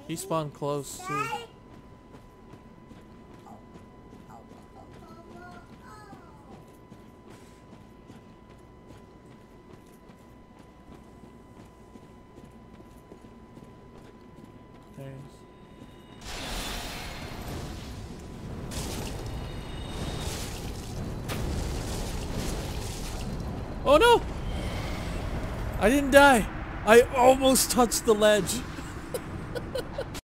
He spawned close too. Oh no! I didn't die. I almost touched the ledge.